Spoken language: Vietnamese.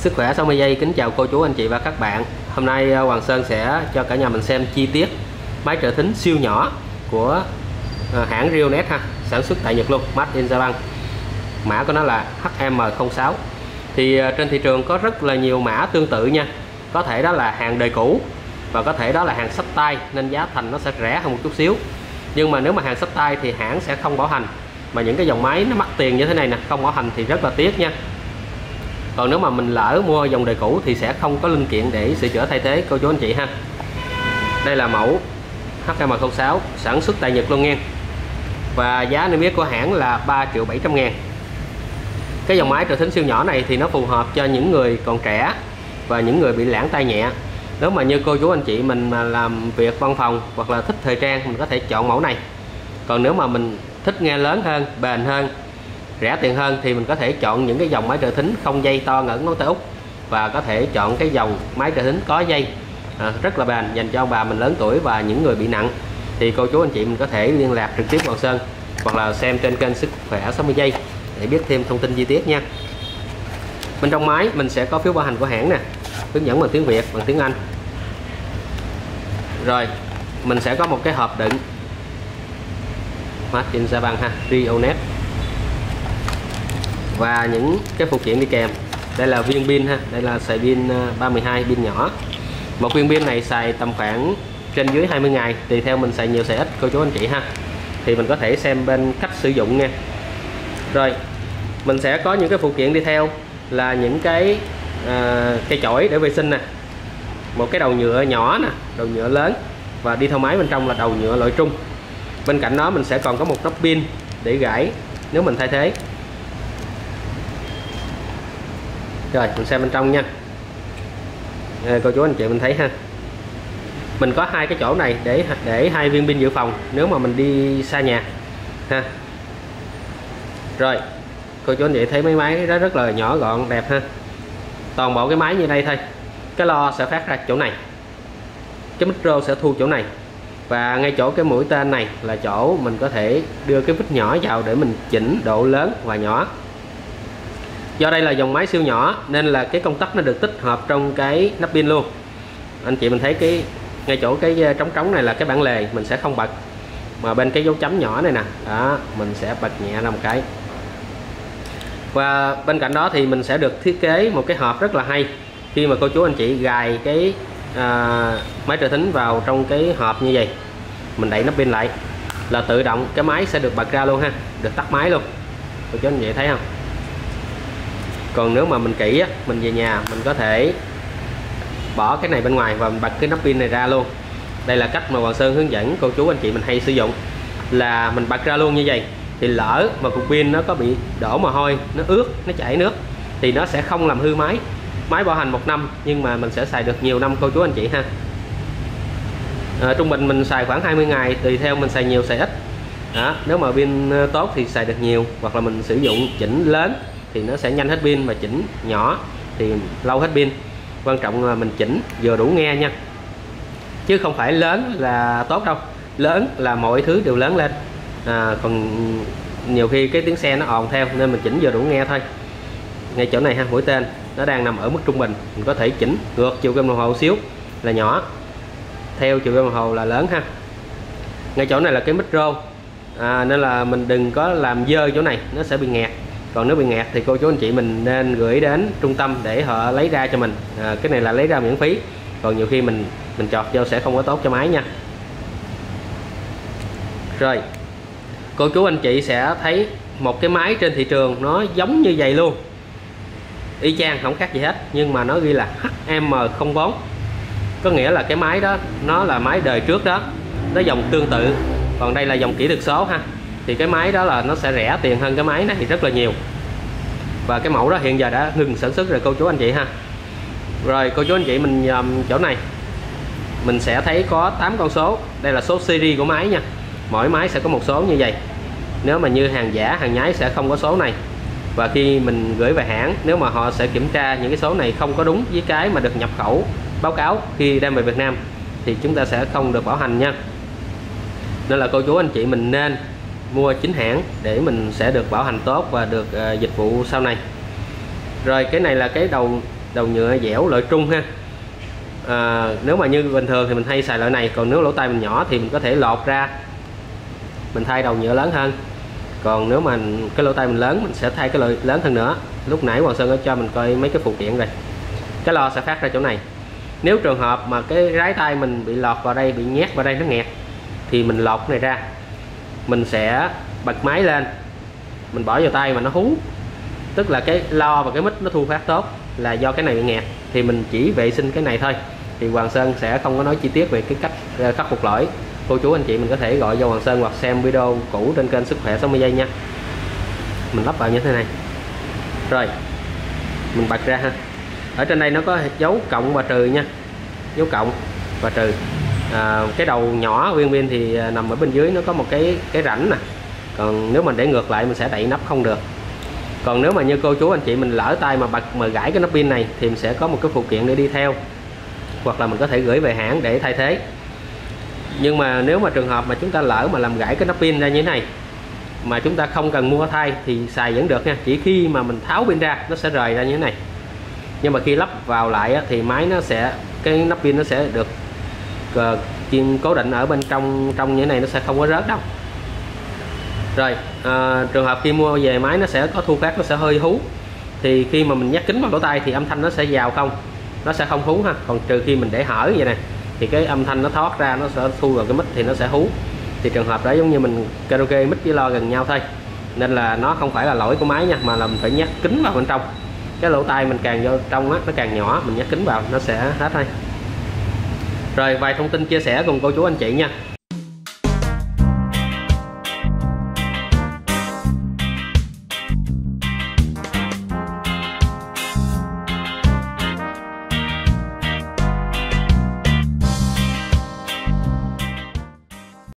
Sức khỏe 60 giây kính chào cô chú anh chị và các bạn. Hôm nay Hoàng Sơn sẽ cho cả nhà mình xem chi tiết máy trợ thính siêu nhỏ của hãng Rionet ha, sản xuất tại Nhật luôn, Made in Japan. Mã của nó là HM06. Thì trên thị trường có rất là nhiều mã tương tự nha. Có thể đó là hàng đời cũ và có thể đó là hàng xách tay nên giá thành nó sẽ rẻ hơn một chút xíu. Nhưng mà nếu mà hàng xách tay thì hãng sẽ không bảo hành. Mà những cái dòng máy nó mắc tiền như thế này nè, không bảo hành thì rất là tiếc nha. Còn nếu mà mình lỡ mua dòng đời cũ thì sẽ không có linh kiện để sửa chữa thay thế cô chú anh chị ha. Đây là mẫu HM06 sản xuất tại Nhật luôn nha. Và giá niêm yết của hãng là 3.700.000. Cái dòng máy trợ thính siêu nhỏ này thì nó phù hợp cho những người còn trẻ và những người bị lãng tai nhẹ. Nếu mà như cô chú anh chị mình mà làm việc văn phòng hoặc là thích thời trang, mình có thể chọn mẫu này. Còn nếu mà mình thích nghe lớn hơn, bền hơn, rẻ tiền hơn thì mình có thể chọn những cái dòng máy trợ thính không dây to ngẩn ngón tay út, và có thể chọn cái dòng máy trợ thính có dây rất là bền dành cho ông bà mình lớn tuổi và những người bị nặng. Thì cô chú anh chị mình có thể liên lạc trực tiếp Hoàng Sơn hoặc là xem trên kênh Sức khỏe 60 giây để biết thêm thông tin chi tiết nha. Bên trong máy mình sẽ có phiếu bảo hành của hãng nè, hướng dẫn bằng tiếng Việt, bằng tiếng Anh. Rồi mình sẽ có một cái hộp đựng Made in Japan ha, Rionet. Và những cái phụ kiện đi kèm. Đây là viên pin ha, đây là sợi pin 312 pin nhỏ. Một viên pin này xài tầm khoảng trên dưới 20 ngày, tùy theo mình xài nhiều xài ít cô chú anh chị ha. Thì mình có thể xem bên cách sử dụng nha. Rồi mình sẽ có những cái phụ kiện đi theo là những cái cây chổi để vệ sinh nè, một cái đầu nhựa nhỏ nè, đầu nhựa lớn, và đi theo máy bên trong là đầu nhựa loại trung. Bên cạnh đó mình sẽ còn có một nắp pin để gãi nếu mình thay thế. Rồi mình xem bên trong nha. Cô chú anh chị mình thấy ha, mình có hai cái chỗ này để hai viên pin dự phòng nếu mà mình đi xa nhà ha. Rồi cô chú anh chị thấy mấy máy đó rất là nhỏ gọn đẹp ha. Toàn bộ cái máy như đây thôi. Cái lo sẽ phát ra chỗ này, cái micro sẽ thu chỗ này, và ngay chỗ cái mũi tên này là chỗ mình có thể đưa cái vít nhỏ vào để mình chỉnh độ lớn và nhỏ. Do đây là dòng máy siêu nhỏ nên là cái công tắc nó được tích hợp trong cái nắp pin luôn. Anh chị mình thấy cái ngay chỗ cái trống này là cái bản lề, mình sẽ không bật, mà bên cái dấu chấm nhỏ này nè, đó mình sẽ bật nhẹ ra một cái. Và bên cạnh đó thì mình sẽ được thiết kế một cái hộp rất là hay. Khi mà cô chú anh chị gài cái máy trợ thính vào trong cái hộp như vậy, mình đẩy nắp pin lại là tự động cái máy sẽ được bật ra luôn ha, được tắt máy luôn. Cô chú anh chị thấy không? Còn nếu mà mình kỹ á, mình về nhà mình có thể bỏ cái này bên ngoài và mình bật cái nắp pin này ra luôn. Đây là cách mà Hoàng Sơn hướng dẫn cô chú anh chị mình hay sử dụng, là mình bật ra luôn như vậy. Thì lỡ mà cục pin nó có bị đổ mồ hôi, nó ướt, nó chảy nước thì nó sẽ không làm hư máy. Máy bảo hành 1 năm nhưng mà mình sẽ xài được nhiều năm cô chú anh chị ha. Trung bình mình xài khoảng 20 ngày, tùy theo mình xài nhiều xài ít. Đó, nếu mà pin tốt thì xài được nhiều, hoặc là mình sử dụng chỉnh lớn thì nó sẽ nhanh hết pin, mà chỉnh nhỏ thì lâu hết pin. Quan trọng là mình chỉnh vừa đủ nghe nha, chứ không phải lớn là tốt đâu. Lớn là mọi thứ đều lớn lên, còn nhiều khi cái tiếng xe nó ồn theo nên mình chỉnh vừa đủ nghe thôi. Ngay chỗ này ha, mũi tên nó đang nằm ở mức trung bình, mình có thể chỉnh ngược chiều kim đồng hồ xíu là nhỏ, theo chiều kim đồng hồ là lớn ha. Ngay chỗ này là cái micro, nên là mình đừng có làm dơ chỗ này, nó sẽ bị nghẹt. Còn nếu bị nghẹt thì cô chú anh chị mình nên gửi đến trung tâm để họ lấy ra cho mình. Cái này là lấy ra miễn phí, còn nhiều khi mình chọt vô sẽ không có tốt cho máy nha. Rồi cô chú anh chị sẽ thấy một cái máy trên thị trường nó giống như vậy luôn, y chang không khác gì hết, nhưng mà nó ghi là HM04. Có nghĩa là cái máy đó nó là máy đời trước đó, nó dòng tương tự. Còn đây là dòng kỹ thuật số ha. Thì cái máy đó là nó sẽ rẻ tiền hơn cái máy này rất là nhiều. Và cái mẫu đó hiện giờ đã ngừng sản xuất rồi cô chú anh chị ha. Rồi cô chú anh chị mình nhầm chỗ này, mình sẽ thấy có 8 con số. Đây là số series của máy nha. Mỗi máy sẽ có một số như vậy. Nếu mà như hàng giả, hàng nhái sẽ không có số này. Và khi mình gửi về hãng, nếu mà họ sẽ kiểm tra những cái số này không có đúng với cái mà được nhập khẩu báo cáo khi đem về Việt Nam, thì chúng ta sẽ không được bảo hành nha. Nên là cô chú anh chị mình nên mua chính hãng để mình sẽ được bảo hành tốt và được dịch vụ sau này. Rồi cái này là cái đầu đầu nhựa dẻo loại trung ha. Nếu mà như bình thường thì mình hay xài loại này, còn nếu lỗ tai mình nhỏ thì mình có thể lột ra mình thay đầu nhựa lớn hơn. Còn nếu mà cái lỗ tai mình lớn mình sẽ thay cái loại lớn hơn nữa. Lúc nãy Hoàng Sơn có cho mình coi mấy cái phụ kiện rồi. Cái lo sẽ phát ra chỗ này. Nếu trường hợp mà cái rái tai mình bị lọt vào đây, bị nhét vào đây nó nghẹt, thì mình lột cái này ra, mình sẽ bật máy lên, mình bỏ vào tay mà nó hú, tức là cái lo và cái mic nó thu phát tốt, là do cái này bị nghẹt. Thì mình chỉ vệ sinh cái này thôi, thì Hoàng Sơn sẽ không có nói chi tiết về cái cách khắc phục lỗi. Cô chú anh chị mình có thể gọi cho Hoàng Sơn hoặc xem video cũ trên kênh Sức Khỏe 60 giây nha. Mình lắp vào như thế này rồi mình bật ra ha. Ở trên đây nó có dấu cộng và trừ nha, dấu cộng và trừ. Cái đầu nhỏ viên pin thì nằm ở bên dưới, nó có một cái rãnh nè. Còn nếu mình để ngược lại mình sẽ đậy nắp không được. Còn nếu mà như cô chú anh chị mình lỡ tay mà gãy cái nắp pin này thì mình sẽ có một cái phụ kiện để đi theo, hoặc là mình có thể gửi về hãng để thay thế. Nhưng mà nếu mà trường hợp mà chúng ta lỡ mà làm gãy cái nắp pin ra như thế này mà chúng ta không cần mua thay thì xài vẫn được nha. Chỉ khi mà mình tháo pin ra nó sẽ rời ra như thế này, nhưng mà khi lắp vào lại thì máy nó sẽ, cái nắp pin nó sẽ được cố định ở bên trong như thế này, nó sẽ không có rớt đâu. Rồi trường hợp khi mua về máy nó sẽ có thu phát, nó sẽ hơi hú, thì khi mà mình nhét kính vào lỗ tai thì âm thanh nó sẽ vào không, nó sẽ không hú ha. Còn trừ khi mình để hở vậy nè thì cái âm thanh nó thoát ra, nó sẽ thu vào cái mic thì nó sẽ hú. Thì trường hợp đó giống như mình karaoke mic với lo gần nhau thôi, nên là nó không phải là lỗi của máy nha, mà là mình phải nhét kính vào bên trong. Cái lỗ tai mình càng vô trong á, nó càng nhỏ, mình nhét kính vào nó sẽ hết thôi. Rồi vài thông tin chia sẻ cùng cô chú anh chị nha.